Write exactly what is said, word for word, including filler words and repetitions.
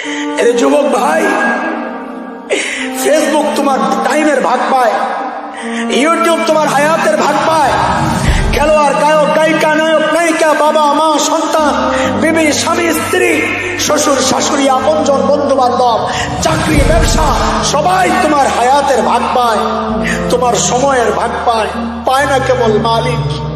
এর যুবক ভাই, ফেসবুক তোমার টাইমের ভাগ পায়, ইউটিউব তোমার হায়াতের ভাগ পায়, খেলোয়াড়, গায়ক, গায়িকা, নায়ক, নায়িকা, বাবা মা, সন্তান, বিবি, স্বামী, স্ত্রী, শ্বশুর শাশুড়ি, আপনজন, বন্ধু বান্ধব, চাকরি, ব্যবসা, সবাই তোমার হায়াতের ভাগ পায়, তোমার সময়ের ভাগ পায়। পায় না কেবল মালিক,